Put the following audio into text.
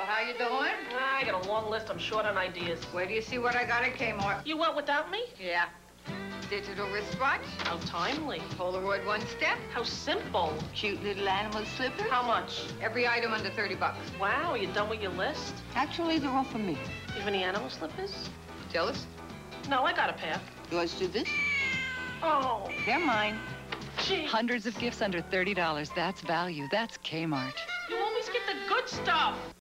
how you doing? I got a long list. I'm short on ideas. Where do you see what I got at Kmart? You went without me? Yeah. Digital wristwatch. How timely. Polaroid one step. How simple. Cute little animal slippers. How much? Every item under $30. Wow, you done with your list? Actually, they're all for me. You have any animal slippers? Jealous? No, I got a pair. You want to do this? Oh. They're mine. Gee. Hundreds of gifts under $30. That's value. That's Kmart. You always get the good stuff.